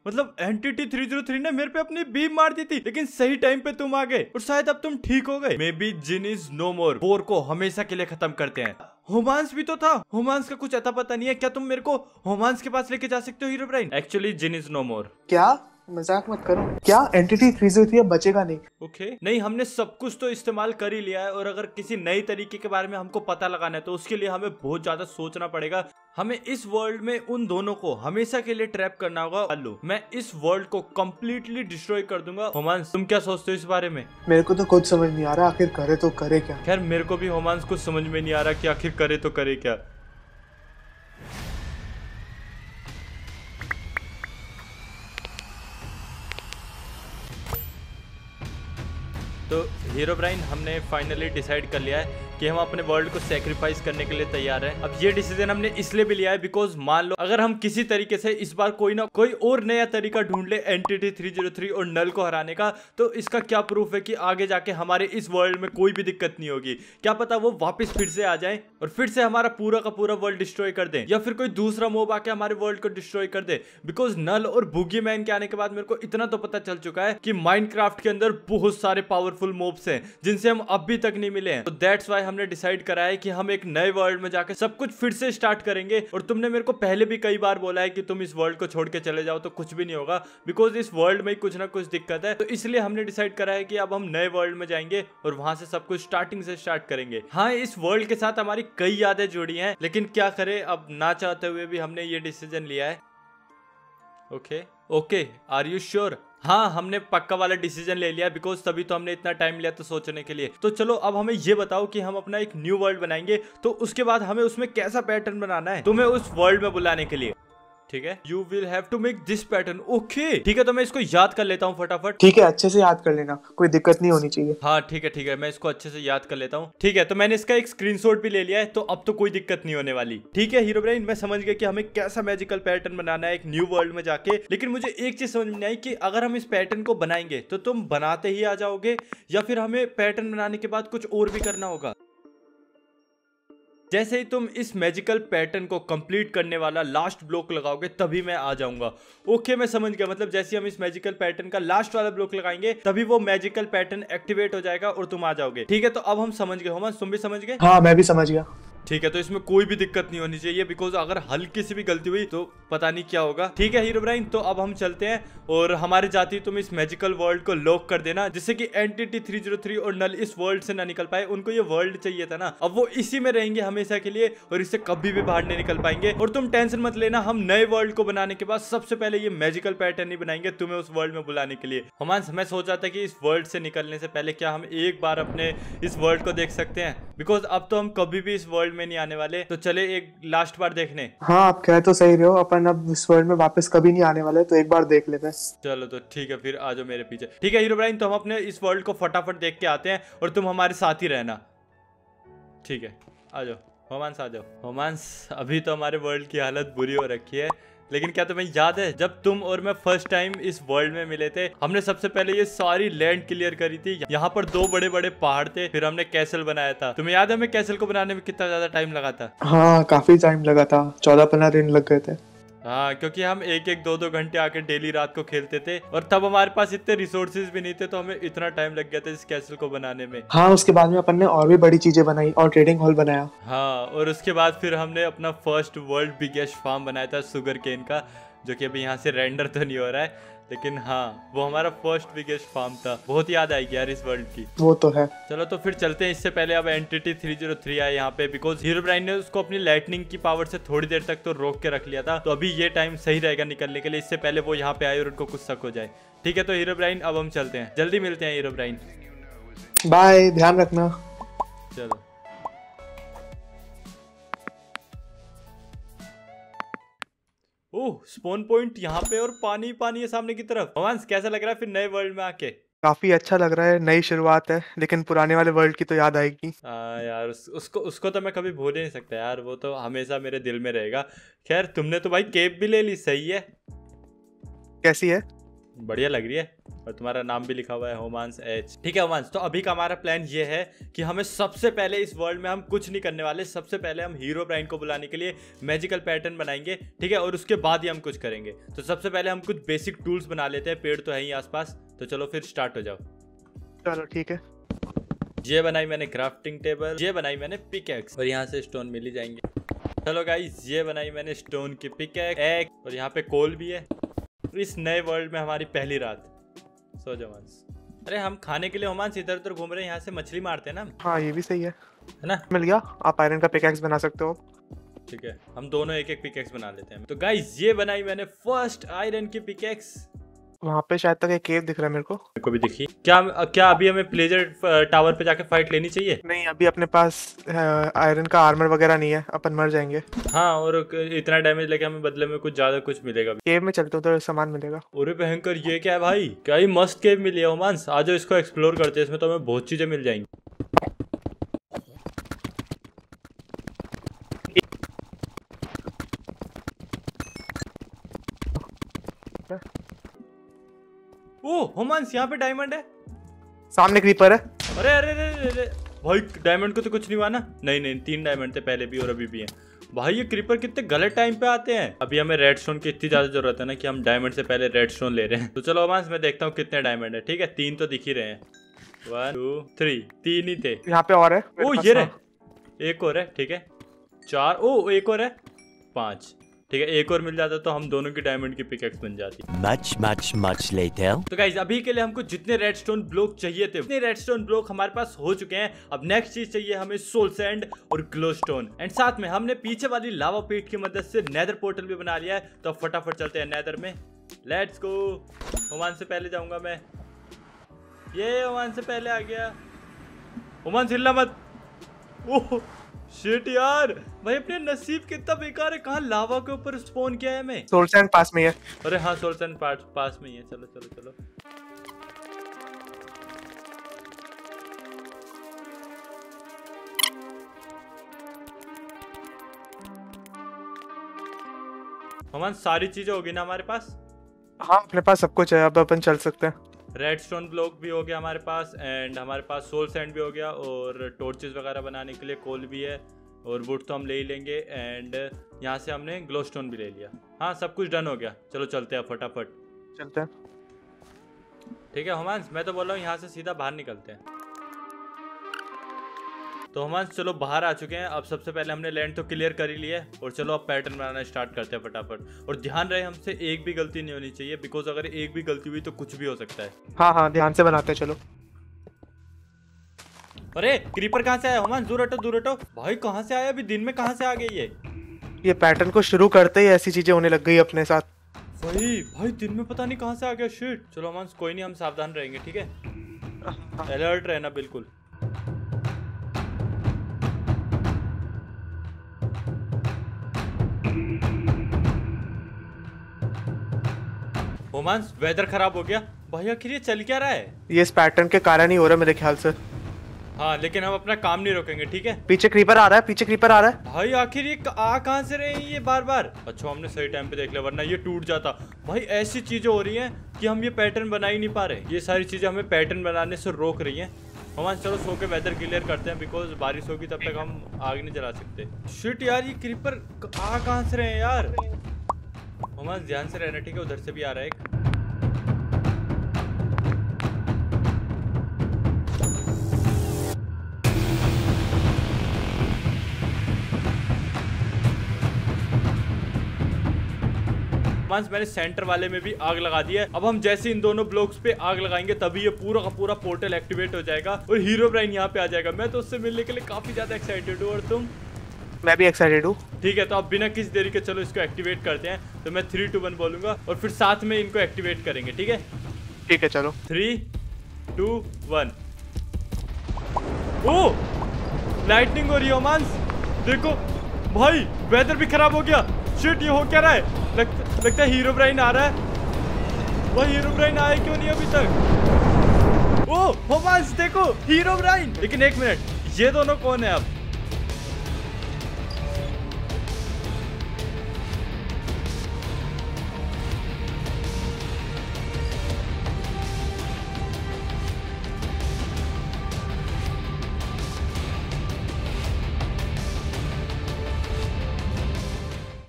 मतलब एंटिटी 303 ने मेरे पे अपनी बीम मार दी थी, लेकिन सही टाइम पे तुम आ गए और शायद अब तुम ठीक हो गए। Maybe Jin is no more. बोर को हमेशा के लिए खत्म करते हैं। होमांस भी तो था। होमांस का कुछ अता पता नहीं है। क्या तुम मेरे को होमांस के पास लेके जा सकते हो Herobrine? Actually Jin is no more. क्या? मजाक मत करो। क्या एंटिटी 303 अब बचेगा नहीं? ओके नहीं, हमने सब कुछ तो इस्तेमाल कर ही लिया है, और अगर किसी नई तरीके के बारे में हमको पता लगाना है तो उसके लिए हमें बहुत ज्यादा सोचना पड़ेगा। हमें इस वर्ल्ड में उन दोनों को हमेशा के लिए ट्रैप करना होगा। अल्लू, मैं इस वर्ल्ड को कम्प्लीटली डिस्ट्रॉय कर दूंगा। होमांस, तुम क्या सोचते हो इस बारे में? मेरे को तो कुछ समझ नहीं आ रहा, आखिर करे तो करे क्या। खैर मेरे को भी होमांस कुछ समझ में नहीं आ रहा कि आखिर करे तो करे क्या। तो हीरोब्राइन, हमने फाइनली डिसाइड कर लिया है कि हम अपने वर्ल्ड को सेक्रीफाइस करने के लिए तैयार हैं। अब ये डिसीजन हमने इसलिए भी लिया है बिकॉज मान लो अगर हम किसी तरीके से इस बार कोई ना कोई और नया तरीका ढूंढ ले एंटिटी 303 और नल को हराने का, तो इसका क्या प्रूफ है कि आगे जाके हमारे इस वर्ल्ड में कोई भी दिक्कत नहीं होगी। क्या पता वो वापस फिर से आ जाए और फिर से हमारा पूरा का पूरा वर्ल्ड डिस्ट्रॉय कर दे, या फिर कोई दूसरा मोब आके हमारे वर्ल्ड को डिस्ट्रॉय कर दे। बिकॉज नल और बूगी मैन के आने के बाद मेरे को इतना तो पता चल चुका है कि माइनक्राफ्ट के अंदर बहुत सारे पावरफुल मोब्स हैं जिनसे हम अब भी तक नहीं मिले हैं। तो दैट्स वाई हमने डिसाइड करा है कि हम एक नए वर्ल्ड में जाकर सब कुछ फिर से स्टार्ट करेंगे। और तुमने मेरे को पहले भी कई बार बोला है कि तुम इस वर्ल्ड को छोड़ के चले जाओ तो कुछ भी नहीं होगा, बिकॉज इस वर्ल्ड में कुछ ना कुछ दिक्कत है। तो इसलिए हमने डिसाइड करा है कि अब हम नए वर्ल्ड में जाएंगे और वहां से सब कुछ स्टार्टिंग से स्टार्ट करेंगे। हाँ, इस वर्ल्ड के साथ हमारी कई यादें जुड़ी हैं, लेकिन क्या करें, अब ना चाहते हुए भी हमने ये डिसीजन लिया है। Okay, are you sure? हाँ, हमने पक्का वाला डिसीजन ले लिया, बिकॉज तभी तो हमने इतना टाइम लिया तो सोचने के लिए। तो चलो अब हमें ये बताओ कि हम अपना एक न्यू वर्ल्ड बनाएंगे, तो उसके बाद हमें उसमें कैसा पैटर्न बनाना है तुम्हें उस वर्ल्ड में बुलाने के लिए। ठीक है, you will have to make this pattern. Okay ठीक है, तो मैं इसको याद कर लेता हूँ फटाफट। ठीक है, अच्छे से याद कर लेना, कोई दिक्कत नहीं होनी चाहिए। हाँ ठीक है, मैं इसको अच्छे से याद कर लेता हूँ। ठीक है, तो मैंने इसका एक स्क्रीनशॉट भी ले लिया है, तो अब तो कोई दिक्कत नहीं होने वाली। ठीक है हीरोब्राइन, मैं समझ गया कि हमें कैसा मैजिकल पैटर्न बनाना है एक न्यू वर्ल्ड में जाके। लेकिन मुझे एक चीज समझ में नहीं आई कि अगर हम इस पैटर्न को बनाएंगे तो तुम बनाते ही आ जाओगे, या फिर हमें पैटर्न बनाने के बाद कुछ और भी करना होगा? जैसे ही तुम इस मैजिकल पैटर्न को कंप्लीट करने वाला लास्ट ब्लॉक लगाओगे तभी मैं आ जाऊंगा। ओके मैं समझ गया, मतलब जैसे हम इस मैजिकल पैटर्न का लास्ट वाला ब्लॉक लगाएंगे तभी वो मैजिकल पैटर्न एक्टिवेट हो जाएगा और तुम आ जाओगे। ठीक है, तो अब हम समझ गए। होमस, तुम भी समझ गए? हाँ, मैं भी समझ गया। ठीक है, तो इसमें कोई भी दिक्कत नहीं होनी चाहिए, बिकॉज अगर हल्की सी भी गलती हुई तो पता नहीं क्या होगा। ठीक है हीरोब्राइन, तो अब हम चलते हैं और हमारे जाती तुम इस मैजिकल वर्ल्ड को लॉक कर देना, जिससे कि एंटिटी 303 और नल इस वर्ल्ड से ना निकल पाए। उनको ये वर्ल्ड चाहिए था ना, अब वो इसी में रहेंगे हमेशा के लिए और इससे कभी भी बाहर नहीं निकल पाएंगे। और तुम टेंशन मत लेना, हम नए वर्ल्ड को बनाने के बाद सबसे पहले ये मैजिकल पैटर्न ही बनाएंगे तुम्हें उस वर्ल्ड में बुलाने के लिए। होमांस, मैं सोचा था कि इस वर्ल्ड से निकलने से पहले क्या हम एक बार अपने इस वर्ल्ड को देख सकते हैं, बिकॉज अब तो हम कभी भी इस वर्ल्ड में नहीं आने वाले। तो चले एक लास्ट बार देखने। हाँ, आप कह तो सही रहे हो, अपन अब इस वर्ल्ड में वापस कभी नहीं आने वाले, तो एक बार देख लेते हैं। चलो तो ठीक है, फिर आ जाओ मेरे पीछे। ठीक है हीरोब्राइन, तो हम अपने इस वर्ल्ड को फटाफट देख के आते हैं और तुम हमारे साथ ही रहना। ठीक है, आ जाओ होमांस, आ जाओ। होमांस, अभी तो हमारे वर्ल्ड की हालत बुरी हो रखी है, लेकिन क्या तुम्हें याद है जब तुम और मैं फर्स्ट टाइम इस वर्ल्ड में मिले थे, हमने सबसे पहले ये सारी लैंड क्लियर करी थी। यहाँ पर 2 बड़े बड़े पहाड़ थे, फिर हमने कैसल बनाया था। तुम्हें याद है हमें कैसल को बनाने में कितना ज्यादा टाइम लगा था? हाँ, काफी टाइम लगा था, 14-15 दिन लग गए थे। हाँ, क्योंकि हम 1-1, 2-2 घंटे आके डेली रात को खेलते थे, और तब हमारे पास इतने रिसोर्सेज भी नहीं थे, तो हमें इतना टाइम लग गया था इस कैसल को बनाने में। हाँ, उसके बाद में अपन ने और भी बड़ी चीजें बनाई और ट्रेडिंग हॉल बनाया। हाँ, और उसके बाद फिर हमने अपना फर्स्ट वर्ल्ड बिगेस्ट फार्म बनाया था शुगर केन का, जो कि अभी यहाँ से रेंडर तो नहीं हो रहा है, लेकिन हाँ वो हमारा फर्स्ट बिगेस्ट फार्म था। बहुत याद आएगी यार इस वर्ल्ड की। वो तो है। चलो तो फिर चलते हैं। इससे पहले अब एंटिटी 303 आए यहाँ पे, बिकॉज हीरोब्राइन ने उसको अपनी लाइटनिंग की पावर से थोड़ी देर तक तो रोक के रख लिया था, तो अभी ये टाइम सही रहेगा निकलने के लिए, इससे पहले वो यहाँ पे आए और उनको कुछ शक हो जाए। ठीक है, तो हीरोब्राइन अब हम चलते हैं, जल्दी मिलते हैं हीरोब्राइन। बाय, ध्यान रखना। चलो। ओह, स्पॉन पॉइंट यहाँ पे और पानी पानी है सामने की तरफ। रोमांस, कैसा लग रहा है फिर नए वर्ल्ड में आके? काफी अच्छा लग रहा है, नई शुरुआत है, लेकिन पुराने वाले वर्ल्ड की तो याद आएगी। हाँ यार, उसको तो मैं कभी भूल ही नहीं सकता यार, वो तो हमेशा मेरे दिल में रहेगा। खैर तुमने तो भाई केप भी ले ली, सही है। कैसी है? बढ़िया लग रही है और तुम्हारा नाम भी लिखा हुआ है होमांस एच। ठीक है होमांस, तो अभी का हमारा प्लान ये है कि हमें सबसे पहले इस वर्ल्ड में हम कुछ नहीं करने वाले। सबसे पहले हम हीरोब्राइन को बुलाने के लिए मैजिकल पैटर्न बनाएंगे, ठीक है, और उसके बाद ही हम कुछ करेंगे। तो सबसे पहले हम कुछ बेसिक टूल्स बना लेते हैं, पेड़ तो है ही आसपास। तो चलो फिर स्टार्ट हो जाओ। चलो ठीक है। ये बनाई मैंने क्राफ्टिंग टेबल, ये बनाई मैंने पिकैक्स, और यहाँ से स्टोन मिल ही जाएंगे। चलो गाइस, ये बनाई मैंने स्टोन की पिकैक्स, और यहाँ पे कोल भी है। इस नए वर्ल्ड में हमारी पहली रात। सो जाओ होमांस। अरे हम खाने के लिए होमांस इधर उधर घूम रहे हैं, यहाँ से मछली मारते हैं ना। हाँ ये भी सही है ना, मिल गया। आप आयरन का पिकैक्स बना सकते हो। ठीक है, हम दोनों एक एक पिकैक्स बना लेते हैं। तो गाइस, ये बनाई मैंने फर्स्ट आयरन की पिकैक्स। वहाँ पे शायद तक एक केव दिख रहा है मेरे को भी दिखी। क्या अभी हमें प्लेजर टावर पे जाके फाइट लेनी चाहिए? नहीं, अभी अपने पास आयरन का आर्मर वगैरह नहीं है, अपन मर जाएंगे। हाँ, और इतना डैमेज लेके हमें बदले में कुछ ज्यादा कुछ मिलेगा। केव में चलते तो सामान मिलेगा। अरे भयंकर, ये क्या है भाई? क्या ही मस्त केव मिली है होमांस। आज इसको एक्सप्लोर करते हैं, इसमें तो हमें बहुत चीजें मिल जाएंगी। ओ होमांस, यहाँ पे डायमंड है। सामने क्रीपर है। अरे अरे अरे अरे भाई, डायमंड को तो कुछ नहीं हुआ ना? नहीं नहीं, 3 डायमंड थे पहले भी और अभी भी हैं। भाई ये क्रीपर कितने गलत टाइम पे आते हैं। अभी हमें रेडस्टोन की इतनी ज्यादा जरूरत है ना कि हम डायमंड से पहले रेडस्टोन ले रहे हैं। तो चलो होमांस, मैं देखता हूँ कितने डायमंड है। ठीक है, 3 तो दिख ही रहे हैं। 1 2 3, 3 ही थे। यहाँ पे और है। ओ ये रहे, एक और है। ठीक है, 4। ओ एक और है, 5। ठीक है, एक और मिल जाता तो हम दोनों की डायमंड की पिकैक्स बन जाती। much later. तो गाइस, अभी के लिए हमको जितने रेडस्टोन ब्लॉक चाहिए थे उतने रेडस्टोन ब्लॉक हमारे पास हो चुके हैं। अब नेक्स्ट चीज चाहिए हमें सोल सैंड और ग्लोस्टोन, एंड साथ में हमने पीछे वाली लावा पीट की मदद से नेदर पोर्टल भी बना लिया है। तो अब फटाफट चलते हैं नेदर में। Let's go. होमान से पहले जाऊंगा मैं। ये होमान से पहले आ गया। होमान हिलना मत। ओह शिट यार, भाई अपने नसीब कितना बेकार है। कहाँ लावा के ऊपर स्पॉन किया है मैं। सोल सैंड पास में है। अरे हाँ, सोल सैंड पास में ही है। चलो चलो चलो। हमारे सारी चीजें होगी ना हमारे पास? हाँ अपने पास सब कुछ है, अब अपन चल सकते हैं। रेडस्टोन ब्लॉक भी हो गया हमारे पास, एंड हमारे पास सोल सैंड भी हो गया, और टॉर्चेस वगैरह बनाने के लिए कोल भी है, और वुड तो हम ले ही लेंगे, एंड यहाँ से हमने ग्लोस्टोन भी ले लिया। हाँ सब कुछ डन हो गया। चलो चलते हैं फटाफट। चलते हैं। ठीक है होमांस, मैं तो बोल रहा हूँ यहाँ से सीधा बाहर निकलते हैं। तो होमांस चलो बाहर आ चुके हैं। अब सबसे पहले हमने लैंड तो क्लियर कर ही लिया है, और चलो अब पैटर्न बनाना स्टार्ट करते हैं फटाफट। और ध्यान रहे हमसे एक भी गलती नहीं होनी चाहिए, बिकॉज अगर एक भी गलती हुई तो कुछ भी हो सकता है। हाँ हाँ ध्यान से बनाते हैं। चलो। अरे क्रीपर कहाँ से आया होमांस? दूर हटो दूर हटो। भाई कहाँ से आया? अभी दिन में कहाँ से आ गई ये पैटर्न को शुरू करते ही ऐसी चीजें होने लग गई अपने साथ। भाई दिन में पता नहीं कहाँ से आ गया। शिट। चलो होमांस कोई नहीं, हम सावधान रहेंगे। ठीक है, अलर्ट रहना बिल्कुल। होमांस वेदर खराब हो गया भाई। आखिर ये चल क्या रहा है? ये इस पैटर्न के कारण ही हो रहा है मेरे ख्याल से। हाँ लेकिन हम अपना काम नहीं रोकेंगे। ठीक है, पीछे क्रीपर आ रहा है, पीछे क्रीपर आ रहा है। भाई आखिर ये आ कहाँ से रहे हैं ये बार बार? अच्छा हमने सही टाइम पे देख लिया, वरना ये टूट जाता। भाई ऐसी चीजें हो रही हैं कि हम ये पैटर्न बना ही नहीं पा रहे। ये सारी चीजें हमें पैटर्न बनाने से रोक रही हैं। हमारे चलो सो के वेदर क्लियर करते हैं, बिकॉज बारिश होगी तब तक हम आग नहीं जला सकते। शिट यार, ये क्रीपर आ कहाँ से रहे हैं यार? हमारे ध्यान से रहना। ठीक है, उधर से भी आ रहा है एक। मैंने सेंटर वाले में भी आग लगा दी है। अब हम जैसे इन दोनों ब्लॉक्स पे आग लगाएंगे तभी ये पूरा का पूरा पोर्टल एक्टिवेट हो जाएगा और हीरोब्राइन यहाँ पे आ जाएगा। मैं तो उससे मिलने के लिए काफी ज्यादा एक्साइटेड हूँ। और तुम? मैं भी एक्साइटेड हूँ। ठीक है, तो अब बिना किसी देरी के चलो इसको एक्टिवेट करते हैं। तो मैं 3 2 1 बोलूंगा और फिर साथ में इनको एक्टिवेट करेंगे। ठीक है? ठीक है चलो। 3 2 1। ओ लाइटनिंग हो रही है रोमांस, देखो भाई वेदर भी खराब हो गया। शिट, ये हो क्या रहा है? लगता है हीरोब्राइन आ रहा है। भाई हीरोब्राइन आया क्यों नहीं अभी तक? ओ रोमांस देखो हीरोब्राइन। लेकिन एक मिनट, ये दोनों कौन है अब?